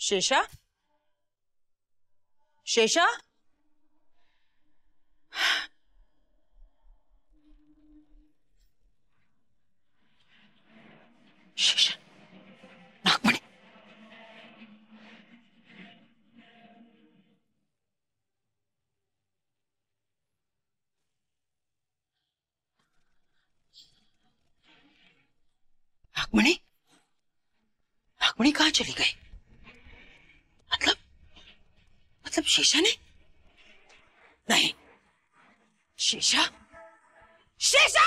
शेषा, शेषा, शेषा, नागमणि, नागमणि, नागमणि कहाँ चली गई? मतलब शेषा ने? नहीं, शेषा, शेषा!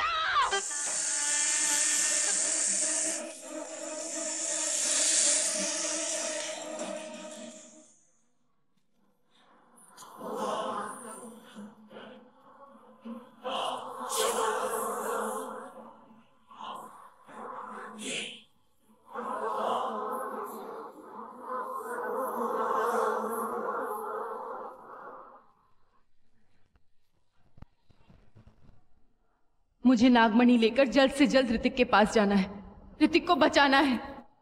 मुझे नागमणि लेकर जल्द से जल्द ऋतिक के पास जाना है। ऋतिक को बचाना है।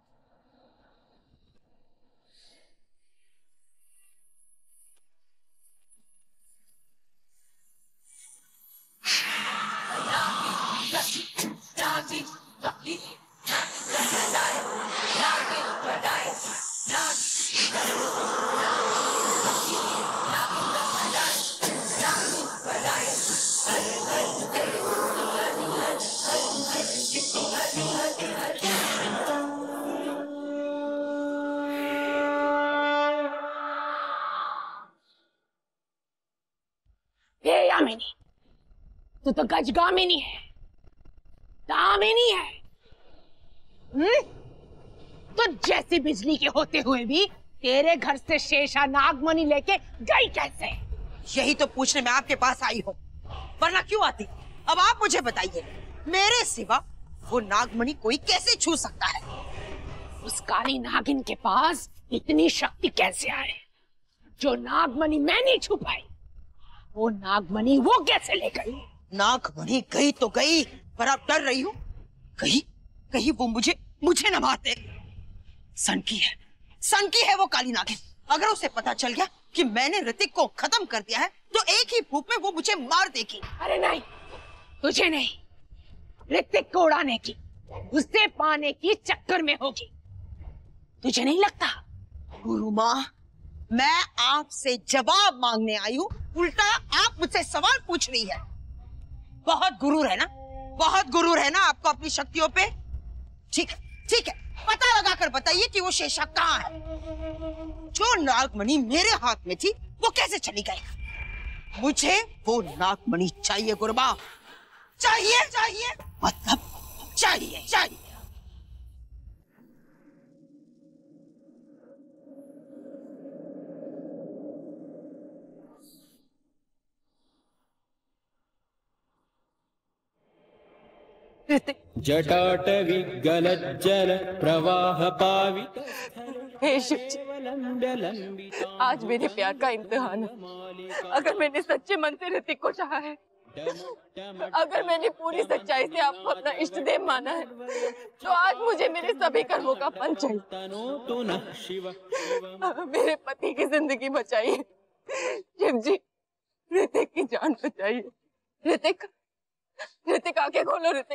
यामिनी, तू तो गजगामिनी है, दामिनी है। तो जैसी बिजली के होते हुए भी तेरे घर से शेषा नागमणि लेके गई कैसे? यही तो पूछने में आपके पास आई हूँ, वरना क्यों आती? अब आप मुझे बताइए, मेरे सिवा वो नागमणि कोई कैसे छू सकता है? उस काली नागिन के पास इतनी शक्ति कैसे आए जो नागमणि मैं नहीं छू पाई? वो नागमणि वो कैसे ले गई? नागमणि गई तो गई, पर आप डर रही हूँ कहीं वो मुझे न मार दे। सनकी है वो काली नागिन। अगर उसे पता चल गया कि मैंने ऋतिक को खत्म कर दिया है तो एक ही फूंक में वो मुझे मार देगी। अरे नहीं, तुझे नहीं, ऋतिक को उड़ाने की, उसे पाने की चक्कर में होगी। तुझे नहीं लगता? गुरु माँ, मैं आपसे जवाब मांगने आई हूँ, उल्टा आप मुझसे सवाल पूछ रही है। बहुत गुरूर है ना आपको अपनी शक्तियों पे। ठीक है, पता लगाकर बताइए कि वो शेषा कहाँ है। जो नागमणि मेरे हाथ में थी वो कैसे चली गई? मुझे वो नागमणि चाहिए गुरुबा, चाहिए, मतलब चाहिए। जटाटविगलज्जल प्रवाह पावित। हे शिव जी, आज मेरे प्यार का इम्तिहान है। अगर मैंने सच्चे मन से ऋतिक को चाहा है, अगर मैंने पूरी सच्चाई से आपको अपना इष्ट देव माना है, तो आज मुझे मेरे सभी कर्मों का फल चाहिए। मेरे पति की जिंदगी बचाइए शिव जी, ऋतिक की जान बचाइए। ऋतिक आंखें खोलो। ऋतिक,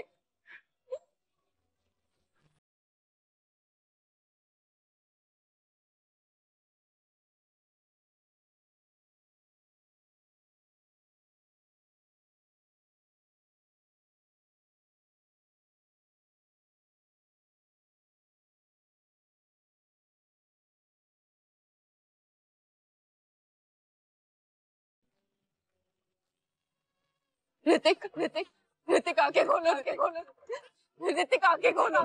ऋतिक आंखें खोलो। ऋतिक आंखें खोलो।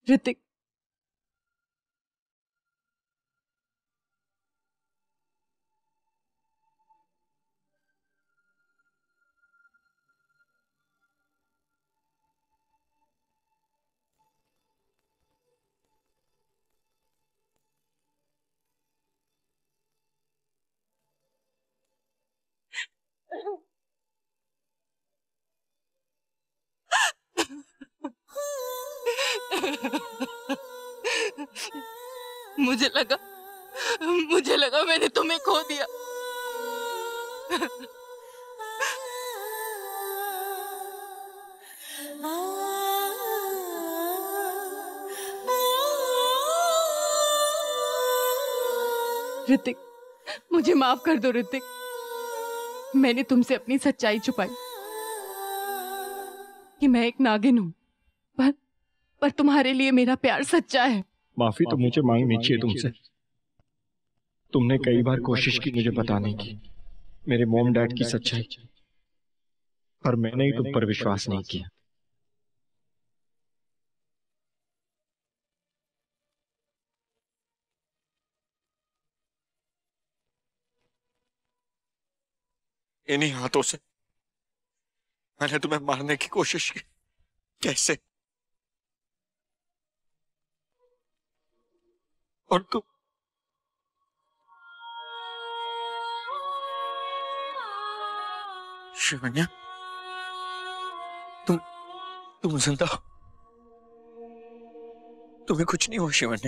ऋतिक, मुझे लगा मुझे लगा मैंने तुम्हें खो दिया। ऋतिक, मुझे माफ कर दो ऋतिक। मैंने तुमसे अपनी सच्चाई छुपाई कि मैं एक नागिन हूं, पर तुम्हारे लिए मेरा प्यार सच्चा है। माफी तो मुझे मांगनी चाहिए तुमसे। तुमने कई बार कोशिश की मुझे बताने की, मेरे मॉम डैड की सच्चाई, पर मैंने ही तुम पर विश्वास नहीं किया। इन्हीं हाथों से मैंने तुम्हें मारने की कोशिश की। कैसे? और तुम शिवन्या, तुम जिंदा हो? तुम्हें कुछ नहीं हुआ शिवन्या?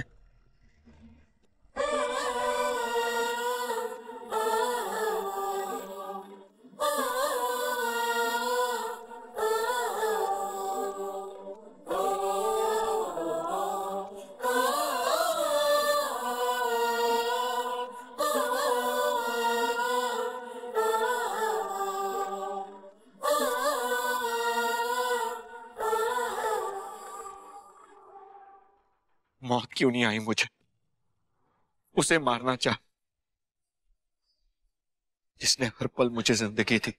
मौत क्यों नहीं आई मुझे? उसे मारना चाह जिसने हर पल मुझे जिंदगी दी।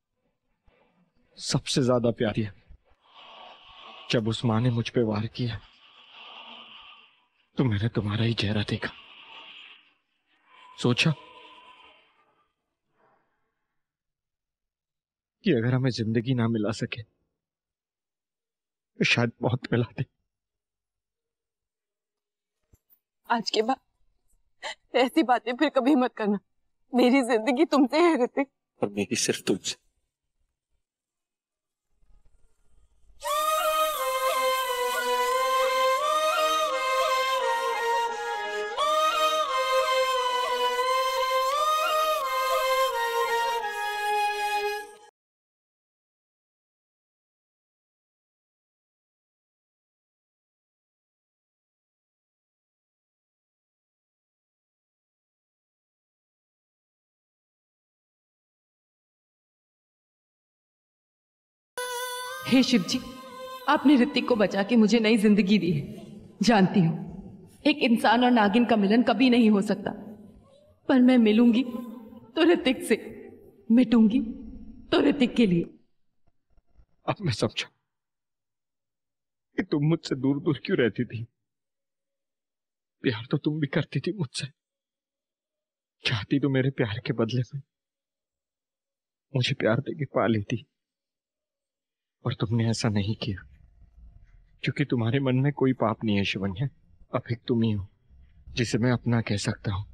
सबसे ज्यादा प्यारी है। जब उस माँ ने मुझ पे वार किया तो मैंने तुम्हारा ही चेहरा देखा। सोचा कि अगर हमें जिंदगी ना मिला सके तो शायद मौत मिला दे। आज के बाद ऐसी बातें फिर कभी मत करना। मेरी जिंदगी तुमसे है ऋतिक। और मेरी सिर्फ तुमसे। हे शिव जी, आपने ऋतिक को बचा के मुझे नई जिंदगी दी है। जानती हूँ एक इंसान और नागिन का मिलन कभी नहीं हो सकता, पर मैं मिलूंगी तो ऋतिक से, मिटूंगी तो ऋतिक के लिए। अब मैं समझा कि तुम मुझसे दूर दूर क्यों रहती थी। प्यार तो तुम भी करती थी मुझसे, चाहती तो मेरे प्यार के बदले में मुझे प्यार देके पा लेती, और तुमने ऐसा नहीं किया क्योंकि तुम्हारे मन में कोई पाप नहीं है शिवन्या। अब एक तुम ही हो जिसे मैं अपना कह सकता हूं।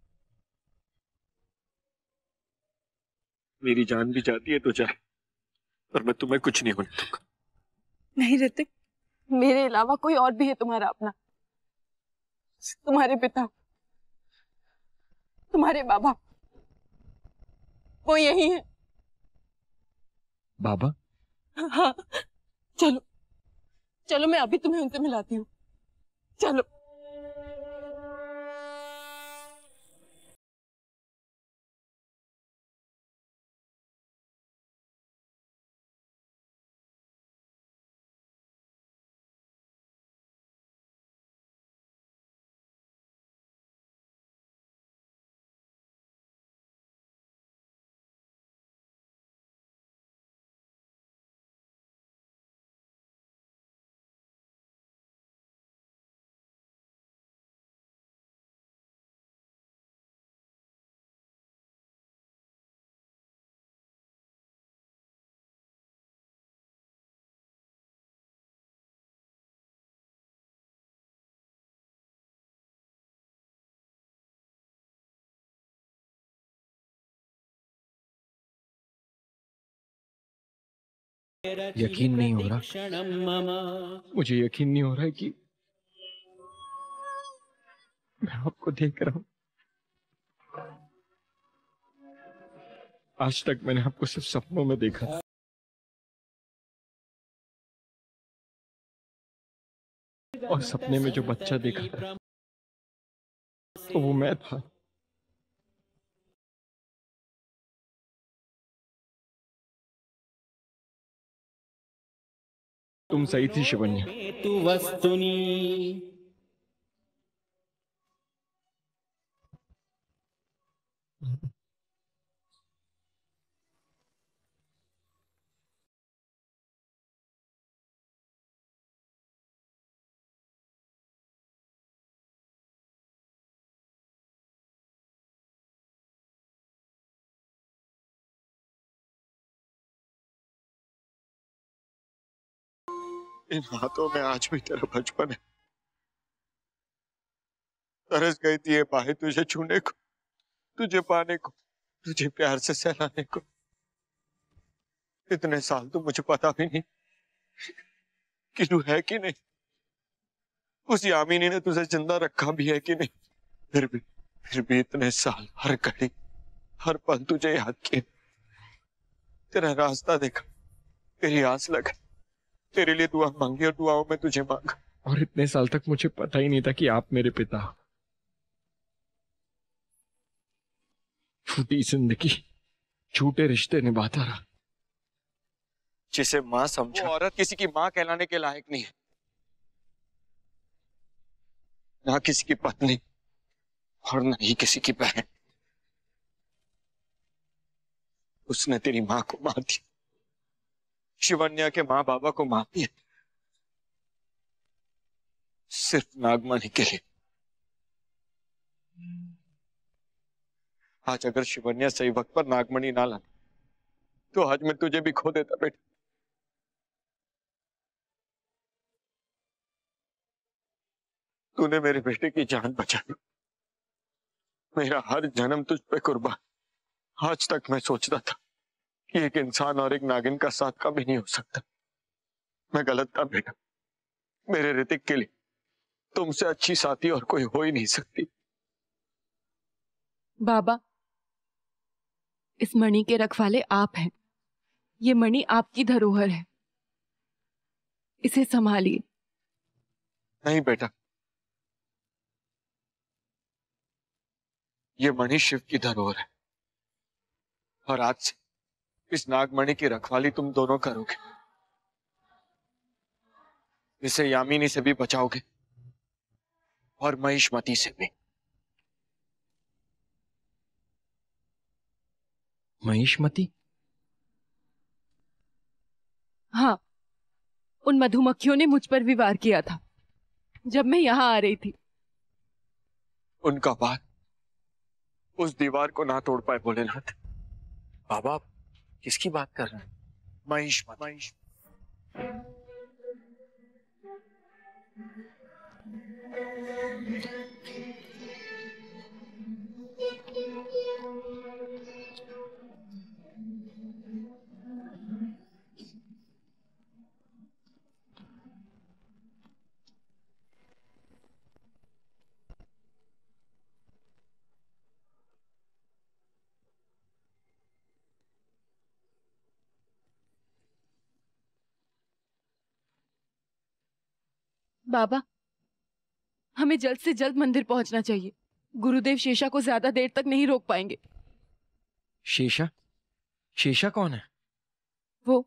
मेरी जान भी जाती है तो जाए, पर मैं तुम्हें कुछ नहीं होने दूंगा। नहीं ऋतिक, मेरे अलावा कोई और भी है तुम्हारा अपना। तुम्हारे पिता, तुम्हारे बाबा, वो यही है। बाबा? हाँ, चलो चलो, मैं अभी तुम्हें उनसे मिलाती हूँ। चलो। यकीन नहीं हो रहा, मुझे यकीन नहीं हो रहा है कि मैं आपको देख रहा हूं। आज तक मैंने आपको सिर्फ सपनों में देखा था। और सपने में जो बच्चा देखा था तो वो मैं था। तुम सही थी शिवन्या। तु वस्तुनि इन हाथों में आज भी तेरा बचपन है। तरस गई थी ये बाहें तुझे छूने को, तुझे पाने को, तुझे प्यार से सहलाने को। इतने साल तो मुझे पता भी नहीं कि तू है कि नहीं, उस यामिनी ने तुझे जिंदा रखा भी है कि नहीं। फिर भी इतने साल हर घड़ी हर पल तुझे याद किए, तेरा रास्ता देखा, तेरी आस लगा, तेरे लिए दुआ मांगी और दुआओं में तुझे मांगा। और इतने साल तक मुझे पता ही नहीं था कि आप मेरे पिता हो। छूटी जिंदगी झूठे रिश्ते निभाता रहा। जिसे मां समझा वो औरत किसी की मां कहलाने के लायक नहीं है, ना किसी की पत्नी और ना ही किसी की बहन। उसने तेरी मां को मार दिया, शिवन्या के मां बाबा को मार दिया, सिर्फ नागमणि के लिए। आज अगर शिवन्या सही वक्त पर नागमणि ना लाती तो आज मैं तुझे भी खो देता बेटा। तूने मेरे बेटे की जान बचाई, मेरा हर जन्म तुझ पे कुर्बान। आज तक मैं सोचता था कि एक इंसान और एक नागिन का साथ कभी नहीं हो सकता। मैं गलत था बेटा। मेरे ऋतिक के लिए तुमसे अच्छी साथी और कोई हो ही नहीं सकती। बाबा, इस मणि के रखवाले आप हैं। ये मणि आपकी धरोहर है, इसे संभालिए। नहीं बेटा, ये मणि शिव की धरोहर है और आज से इस नागमणि की रखवाली तुम दोनों करोगे। इसे यामिनी से भी बचाओगे और महिष्मती से भी। महिष्मती? हाँ, उन मधुमक्खियों ने मुझ पर भी वार किया था जब मैं यहां आ रही थी। उनका वार उस दीवार को ना तोड़ पाए भोलेनाथ। बाबा, आप किसकी बात कर रहे हैं? महिष्मती। बाबा, हमें जल्द से जल्द मंदिर पहुंचना चाहिए। गुरुदेव शेषा को ज्यादा देर तक नहीं रोक पाएंगे। शेषा? शेषा कौन है? वो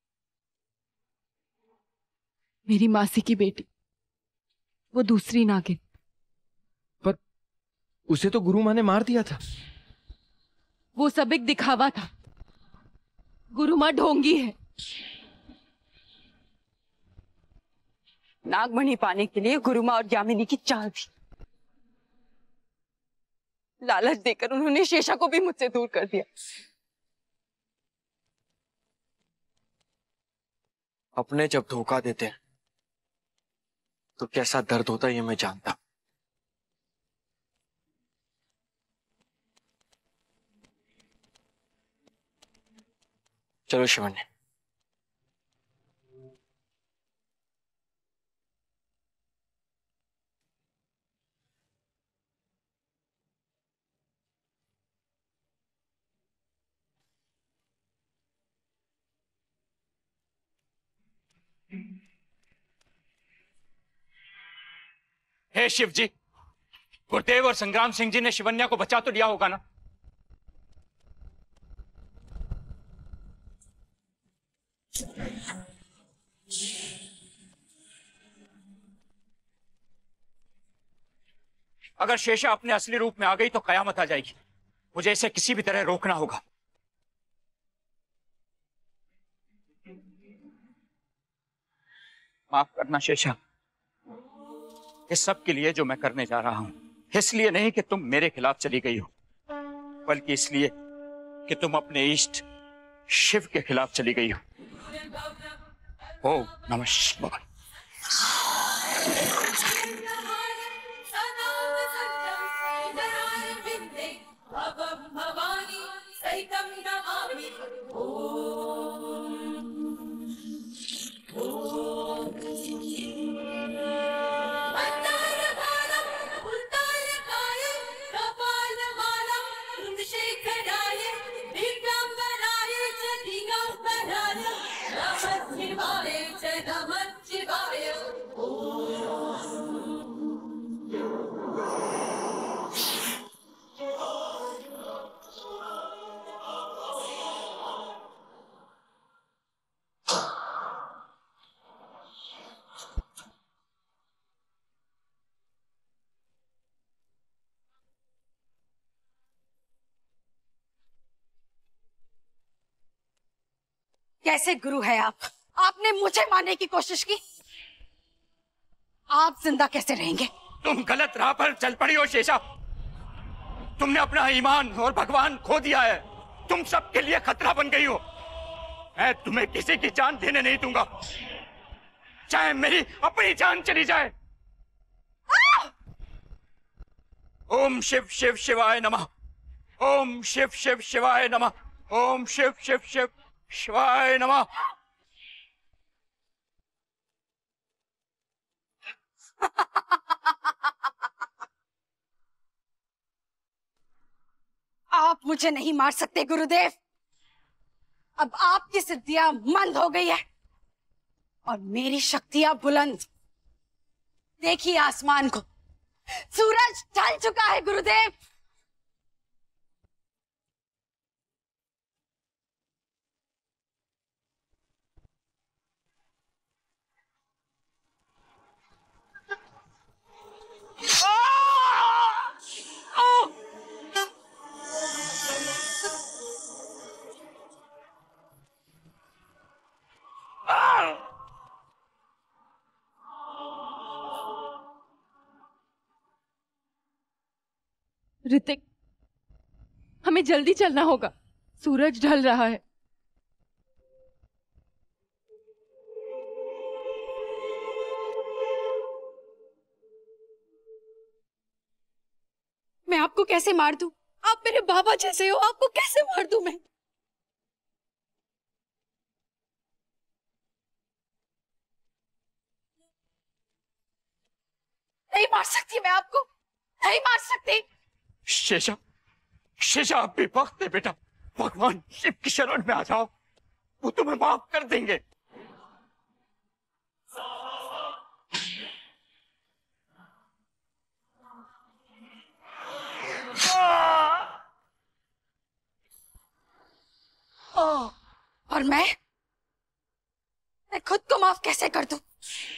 मेरी मासी की बेटी, वो दूसरी नागिन। पर उसे तो गुरु माँ ने मार दिया था। वो सब एक दिखावा था। गुरु माँ ढोंगी है। नागमणि पाने के लिए गुरु माँ और यामिनी की चाल थी। लालच देकर उन्होंने शेषा को भी मुझसे दूर कर दिया। अपने जब धोखा देते हैं तो कैसा दर्द होता है ये मैं जानता। चलो शिवन्या, हे शिव जी, गुरुदेव और संग्राम सिंह जी ने शिवन्या को बचा तो लिया होगा ना? अगर शेषा अपने असली रूप में आ गई तो कयामत आ जाएगी। मुझे इसे किसी भी तरह रोकना होगा। माफ करना शेषा, इस सब के लिए जो मैं करने जा रहा हूं, इसलिए नहीं कि तुम मेरे खिलाफ चली गई हो, बल्कि इसलिए कि तुम अपने इष्ट शिव के खिलाफ चली गई हो। ओम नमः शिवाय। कैसे गुरु है आप? आपने मुझे मारने की कोशिश की, आप जिंदा कैसे रहेंगे? तुम गलत राह पर चल पड़ी हो शेषा। तुमने अपना ईमान और भगवान खो दिया है। तुम सबके लिए खतरा बन गई हो। मैं तुम्हें किसी की जान देने नहीं दूंगा, चाहे मेरी अपनी जान चली जाए। ओम शिव शिव शिवाय नमः। ओम शिव शिव शिवाय नमः। ओम शिव शिव शिव शिवाय नमः। आप मुझे नहीं मार सकते गुरुदेव। अब आपकी सिद्धियां मंद हो गई है और मेरी शक्तियां बुलंद। देखिए आसमान को, सूरज ढल चुका है गुरुदेव। ऋतिक, हमें जल्दी चलना होगा, सूरज ढल रहा है। मैं आपको कैसे मार दूं? आप मेरे बाबा जैसे हो, आपको कैसे मार दूं मैं? नहीं मार सकती मैं आपको, नहीं मार सकती। शेषा, शेषा अब भी वक्त है बेटा। भगवान शिव की शरण में आ जाओ, वो तुम्हें माफ कर देंगे। और मैं खुद को माफ कैसे कर दूं?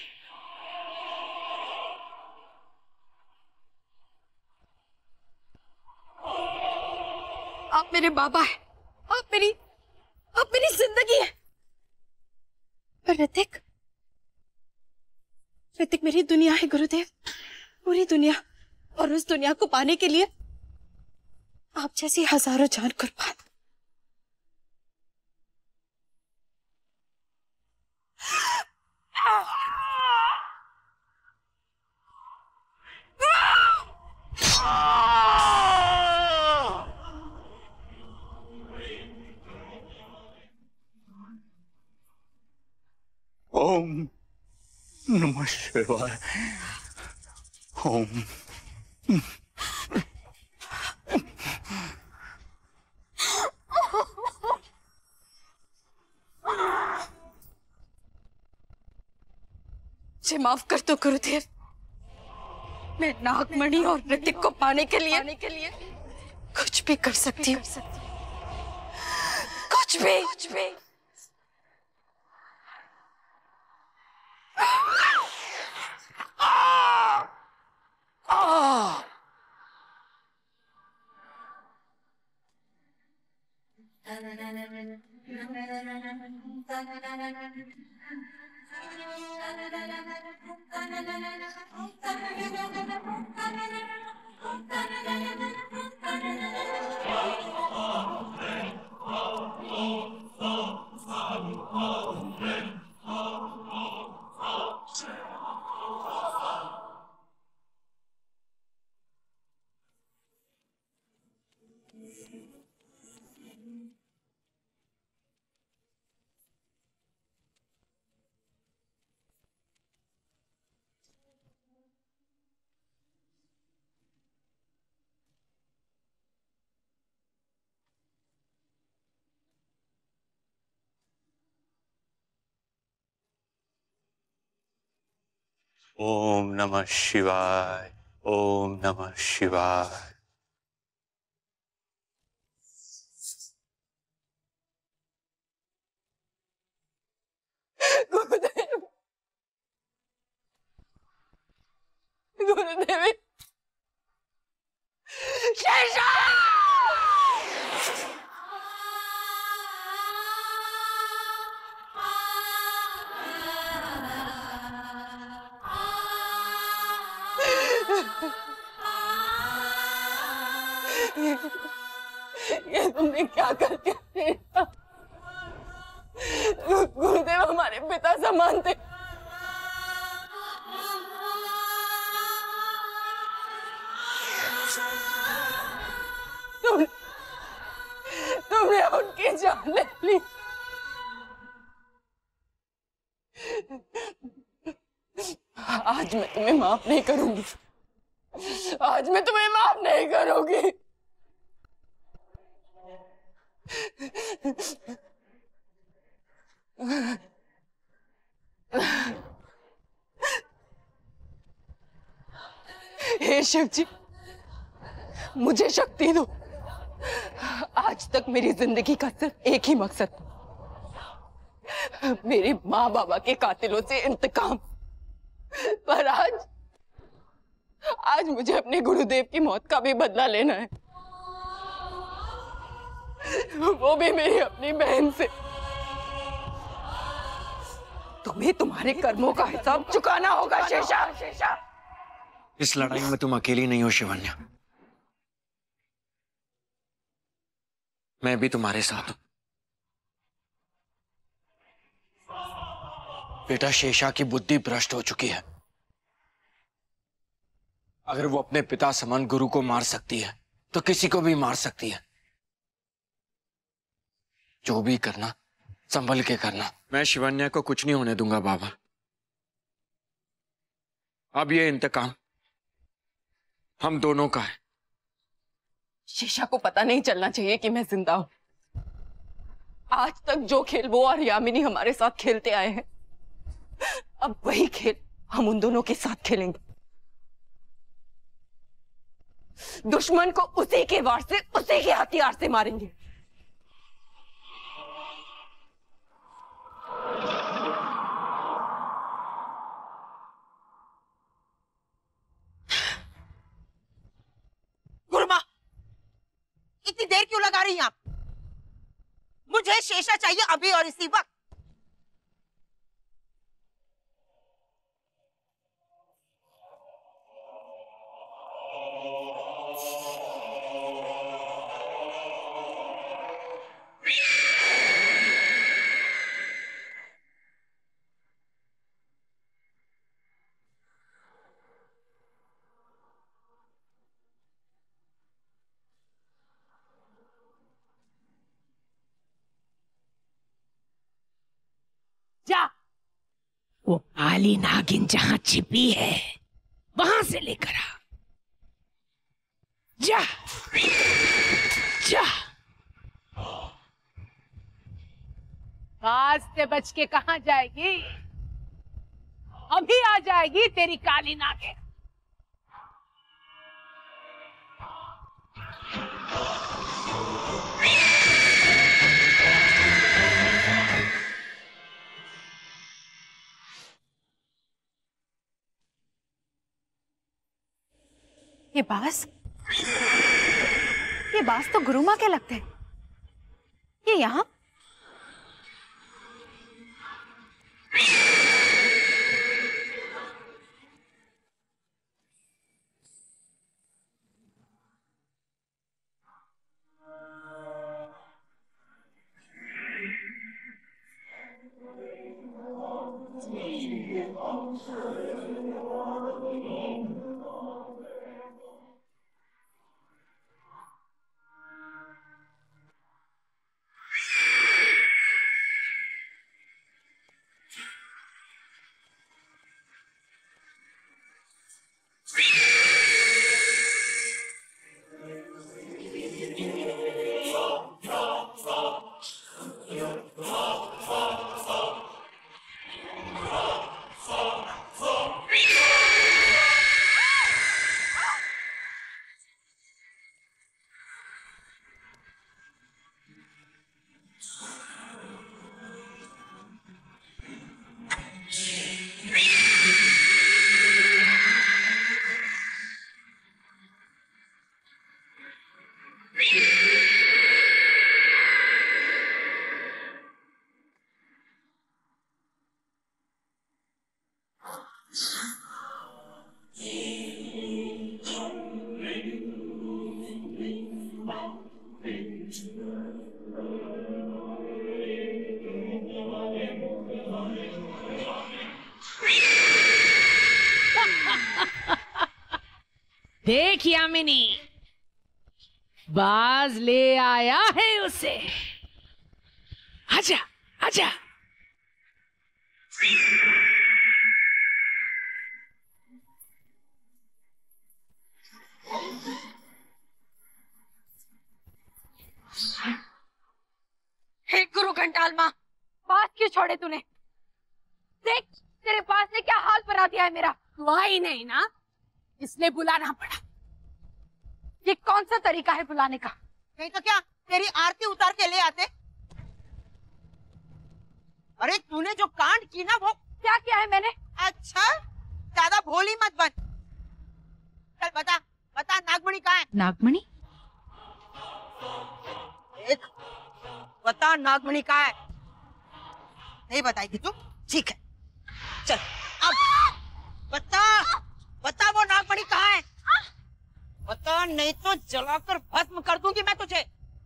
आप मेरे बाबा हैं, आप मेरी जिंदगी है। ऋतिक, ऋतिक मेरी दुनिया है गुरुदेव, पूरी दुनिया। और उस दुनिया को पाने के लिए आप जैसी हजारों जान कुर्बान। ओम नमः शिवाय। ओम मुझे माफ कर दो गुरुदेव। मैं नागमणि और ऋतिक को पाने के लिए कुछ भी कर सकती हूँ। कुछ भी। ओम नमः शिवाय, ओम नमः शिवाय। गुरुदेव शेषा! ये तुमने क्या कर दिया? गुरुदेव हमारे पिता समान थे। तुमने उनकी जान ले ली। आज मैं तुम्हें माफ नहीं करूंगी। आज मैं तुम्हें माफ नहीं करूंगी। हे शिव जी, मुझे शक्ति दो। आज तक मेरी जिंदगी का सिर्फ एक ही मकसद था, मेरे माँ बाबा के कातिलों से इंतकाम। पर आज मुझे अपने गुरुदेव की मौत का भी बदला लेना है, वो भी मेरी अपनी बहन से। तुम्हें तुम्हारे कर्मों का हिसाब चुकाना होगा शेषा। इस लड़ाई में तुम अकेली नहीं हो शिवन्या, मैं भी तुम्हारे साथ हूं। बेटा शेषा की बुद्धि भ्रष्ट हो चुकी है। अगर वो अपने पिता समान गुरु को मार सकती है तो किसी को भी मार सकती है। जो भी करना संभल के करना। मैं शिवन्या को कुछ नहीं होने दूंगा बाबा। अब ये इंतकाम हम दोनों का है। शेषा को पता नहीं चलना चाहिए कि मैं जिंदा हूं। आज तक जो खेल वो और यामिनी हमारे साथ खेलते आए हैं, अब वही खेल हम उन दोनों के साथ खेलेंगे। दुश्मन को उसी के वार से, उसी के हथियार से मारेंगे। गुरुमा, इतनी देर क्यों लगा रही हैं आप? मुझे शेषा चाहिए अभी और इसी वक्त। जा, वो काली नागिन जहां छिपी है वहां से लेकर आ। जा जा। आज से बच के कहां जाएगी? अभी आ जाएगी तेरी काली नागिन। ये बास तो गुरु माँ के लगते हैं। ये यहाँ देख यामिनी, बाज ले आया है उसे। आजा आजा। हे गुरु घंटाल माँ, बात क्यों छोड़े तूने? देख तेरे पास ने क्या हाल बना दिया है मेरा। तू आई नहीं ना, इसलिए बुलाना पड़ा। ये कौन सा तरीका है बुलाने का? नहीं तो क्या तेरी आरती उतार के ले आते। अरे तूने जो कांड की ना, वो क्या किया है मैंने? अच्छा, ज्यादा भोली मत बन। चल बता बता, नागमणि कहाँ है? नागमणि? एक बता, नागमणि कहाँ है? नहीं बताएगी तू? ठीक है, चल अब बता बता, वो नागमणि कहाँ है? बता, नहीं तो जलाकर भस्म कर दूंगी मैं तुझे।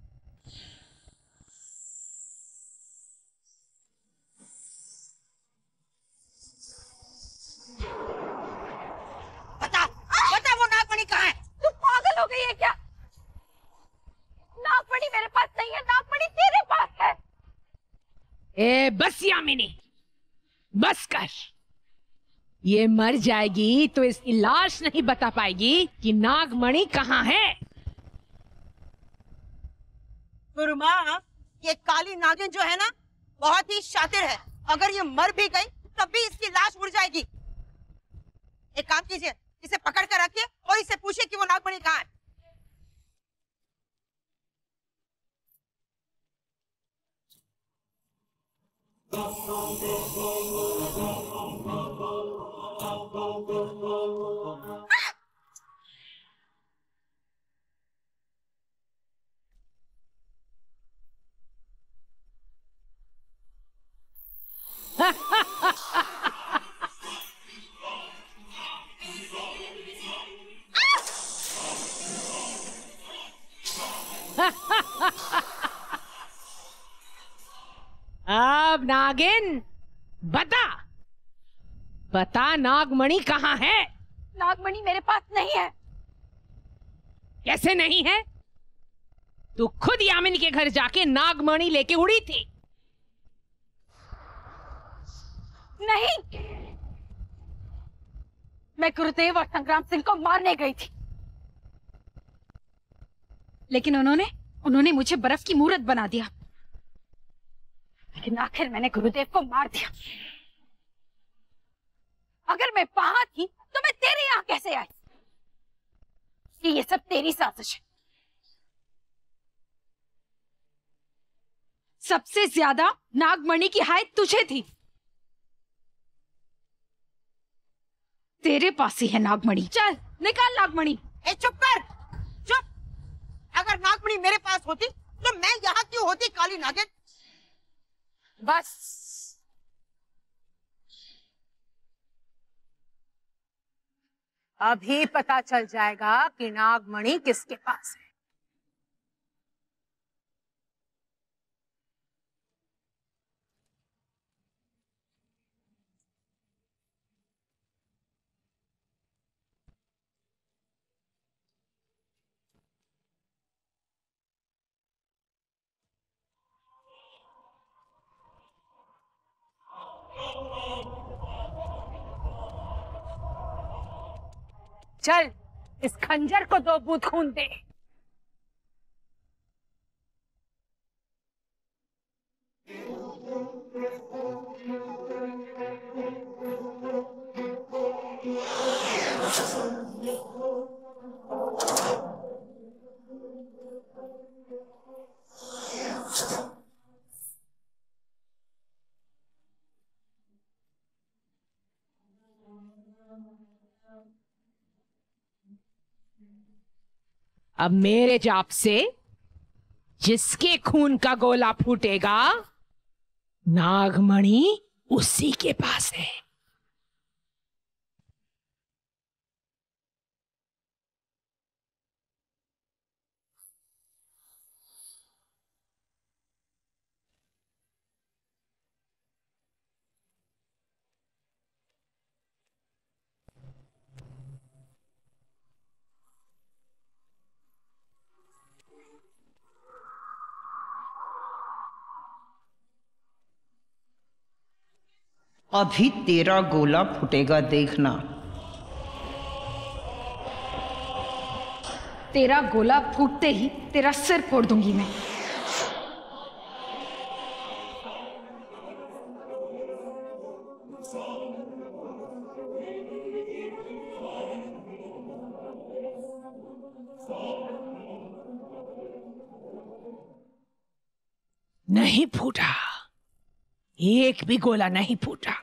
बता बता, वो नागमणि कहाँ है? तू पागल हो गई है क्या? नागमणि मेरे पास नहीं है, नागमणि तेरे पास है। ए बस यामिनी, बस कर। ये मर जाएगी तो इसकी लाश नहीं बता पाएगी कि नागमणि कहाँ है। गुरु माँ, ये काली नागिन जो है ना, बहुत ही शातिर है। अगर ये मर भी गई तब भी इसकी लाश उड़ जाएगी। एक काम कीजिए, इसे पकड़ कर रखिए और इसे पूछिए कि वो नागमणि कहाँ है। अब नागिन बता, बता नागमणि कहाँ है? नागमणि मेरे पास नहीं है। कैसे नहीं है? तू खुद यामिनी के घर जाके नागमणि लेके उड़ी थी। नहीं, मैं गुरुदेव और संग्राम सिंह को मारने गई थी, लेकिन उन्होंने मुझे बर्फ की मूर्त बना दिया। लेकिन आखिर मैंने गुरुदेव को मार दिया। अगर मैं वहां थी तो मैं तेरे यहाँ कैसे आई? कि ये सब तेरी साजिश है। सबसे ज्यादा नागमणि की हाइट तुझे थी। तेरे पास ही है नागमणि। चल निकाल नागमणि। ए चुप कर, चुप। अगर नागमणि मेरे पास होती तो मैं यहाँ क्यों होती काली नागिन? बस अभी पता चल जाएगा कि नागमणि किसके पास है। चल इस खंजर को 2 बूंद खून दे। अब मेरे जाप से जिसके खून का गोला फूटेगा नागमणि उसी के पास है। अभी तेरा गोला फूटेगा, देखना। तेरा गोला फूटते ही तेरा सिर फोड़ दूंगी मैं। नहीं फूटा, एक भी गोला नहीं फूटा।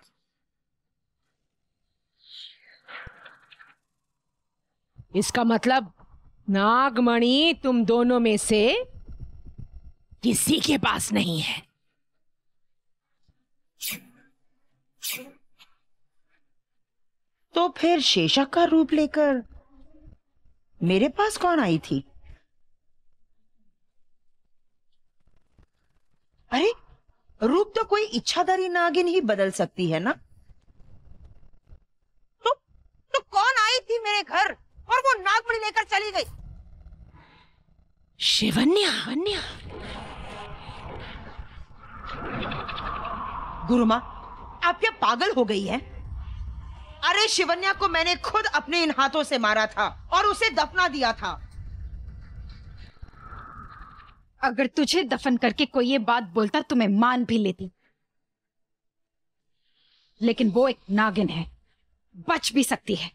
इसका मतलब नागमणि तुम दोनों में से किसी के पास नहीं है। तो फिर शेषा का रूप लेकर मेरे पास कौन आई थी? अरे रूप तो कोई इच्छाधारी नागिन ही बदल सकती है ना? तो कौन आई थी मेरे घर और वो नागमणि लेकर चली गई? शिवन्या। गुरुमा, आप क्या पागल हो गई हैं? अरे शिवन्या को मैंने खुद अपने इन हाथों से मारा था और उसे दफना दिया था। अगर तुझे दफन करके कोई ये बात बोलता तो मैं मान भी लेती, लेकिन वो एक नागिन है, बच भी सकती है।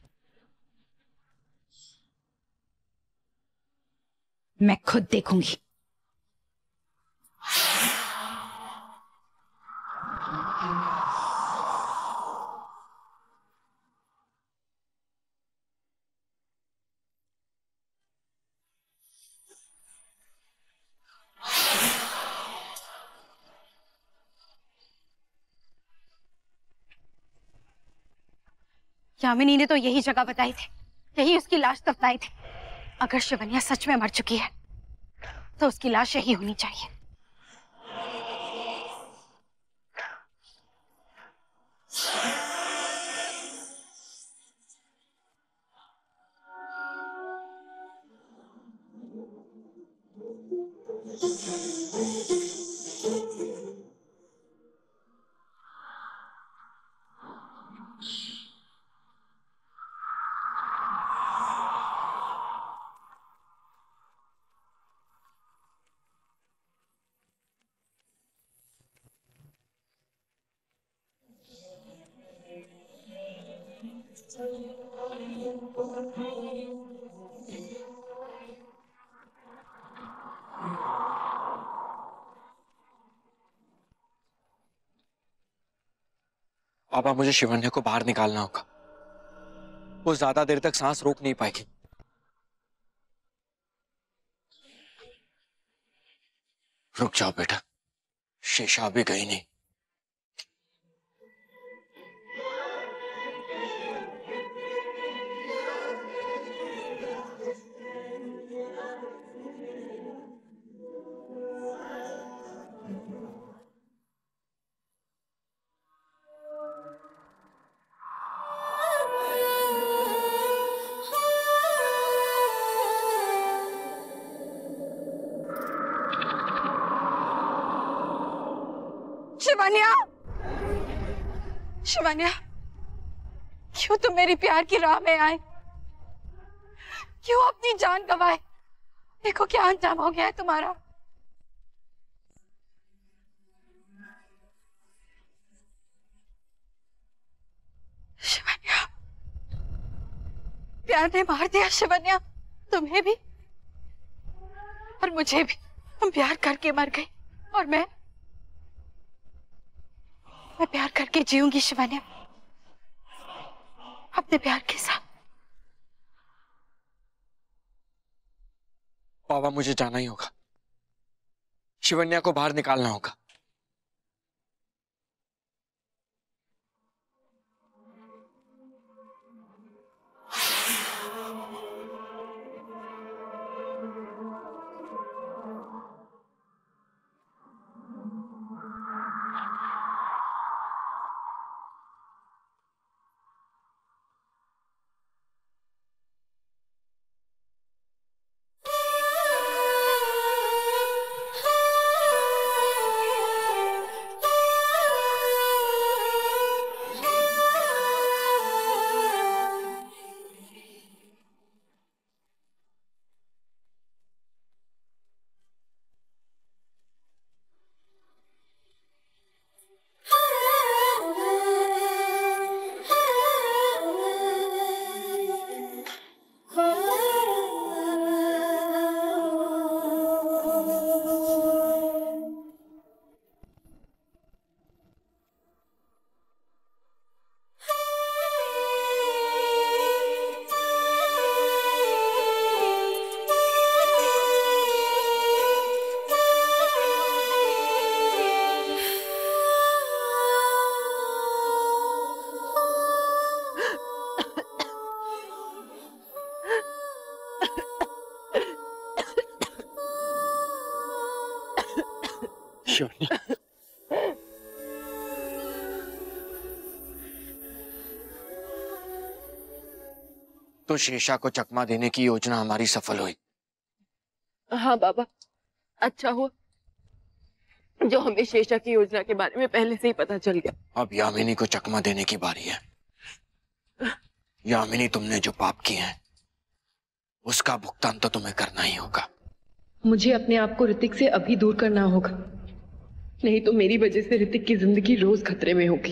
मैं खुद देखूंगी। यामिनी ने तो यही जगह बताई थी, यही उसकी लाश दफनाई थी। अगर शिवन्या सच में मर चुकी है तो उसकी लाश यही होनी चाहिए। पापा, मुझे शिवन्या को बाहर निकालना होगा। वो ज्यादा देर तक सांस रोक नहीं पाएगी। रुक जाओ बेटा, शेषा अभी गई नहीं। शिवान्या, शिवान्या, क्यों तुम मेरी प्यार की राह में आए? क्यों अपनी जान गंवाए? देखो क्या अंजाम हो गया है तुम्हारा। शिवान्या, प्यार ने मार दिया शिवान्या, तुम्हें भी और मुझे भी। तुम प्यार करके मर गई और मैं प्यार करके जीऊंगी शिवान्या, अपने प्यार के साथ। पापा, मुझे जाना ही होगा। शिवन्या को बाहर निकालना होगा। शिवन्या, तो शेषा को चकमा देने की योजना हमारी सफल हुई। हाँ बाबा, अच्छा हुआ जो हमें शेषा की योजना के बारे में पहले से ही पता चल गया। अब यामिनी को चकमा देने की बारी है। यामिनी, तुमने जो पाप किए हैं उसका भुगतान तो तुम्हें करना ही होगा। मुझे अपने आप को ऋतिक से अभी दूर करना होगा, नहीं तो मेरी वजह से ऋतिक की जिंदगी रोज खतरे में होगी।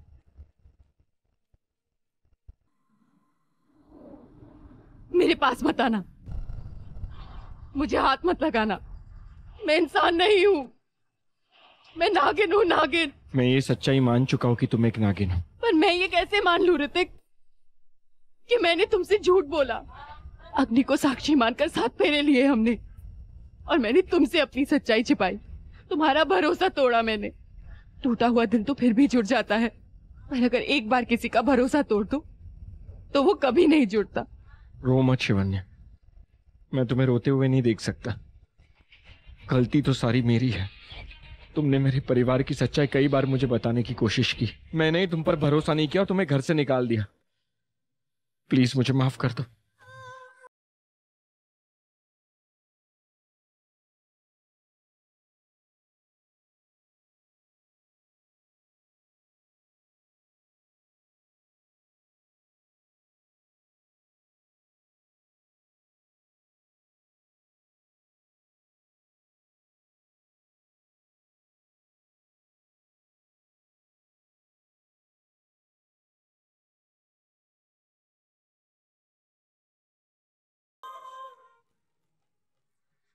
मेरे पास मत आना, मुझे हाथ मत लगाना। मैं इंसान नहीं हूँ, मैं नागिन हूँ, नागिन। मैं ये सच्चाई मान चुका हूं कि तुम एक नागिन हो। पर मैं ये कैसे मान लूं ऋतिक कि मैंने तुमसे झूठ बोला? अग्नि को साक्षी मानकर 7 फेरे लिए हमने और मैंने तुमसे अपनी सच्चाई छिपाई। तुम्हारा भरोसा तोड़ा मैंने। टूटा हुआ दिल तो फिर भी जुड़ जाता है, पर अगर एक बार किसी का भरोसा तोड़ दो तो वो कभी नहीं जुड़ता। रो मत शिवन्या, मैं तुम्हें रोते हुए नहीं देख सकता। गलती तो सारी मेरी है। तुमने मेरे परिवार की सच्चाई कई बार मुझे बताने की कोशिश की, मैंने ही तुम पर भरोसा नहीं किया और तुम्हें घर से निकाल दिया। प्लीज मुझे माफ कर दो।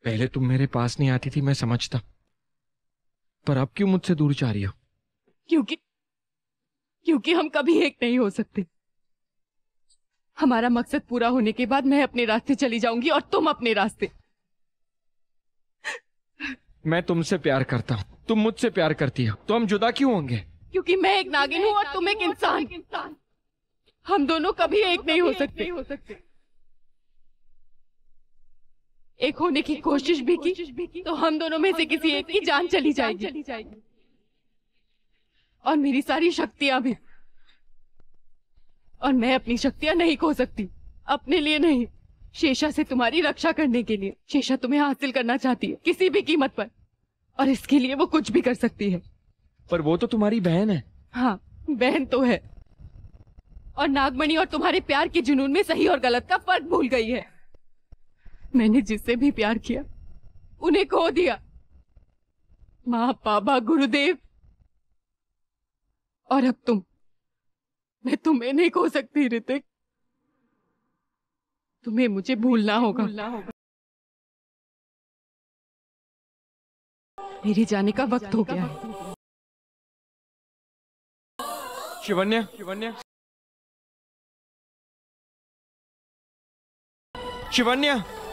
पहले तुम मेरे पास नहीं आती थी, मैं समझता, पर अब क्यों मुझसे दूर जा रही हो? क्योंकि हम कभी एक नहीं हो सकते। हमारा मकसद पूरा होने के बाद मैं अपने रास्ते चली जाऊंगी और तुम अपने रास्ते। मैं तुमसे प्यार करता हूं, तुम मुझसे प्यार करती हो, तो हम जुदा क्यों होंगे? क्योंकि मैं एक नागिन हूं और तुम एक इंसान। हम दोनों कभी एक नहीं हो सकते। एक होने की कोशिश भी की तो हम दोनों में से किसी एक की जान चली जाएगी और मेरी सारी शक्तियां भी। और मैं अपनी शक्तियां नहीं खो सकती, अपने लिए नहीं, शेषा से तुम्हारी रक्षा करने के लिए। शेषा तुम्हें हासिल करना चाहती है किसी भी कीमत पर, और इसके लिए वो कुछ भी कर सकती है। पर वो तो तुम्हारी बहन है। हाँ, बहन तो है, और नागमणि और तुम्हारे प्यार के जुनून में सही और गलत का फर्क भूल गई है। मैंने जिससे भी प्यार किया उन्हें खो दिया, माँ, पापा, गुरुदेव, और अब तुम। मैं तुम्हें नहीं खो सकती ऋतिक, तुम्हें मुझे भूलना होगा। मेरे जाने का वक्त हो गया है। शिवन्या, शिवन्या,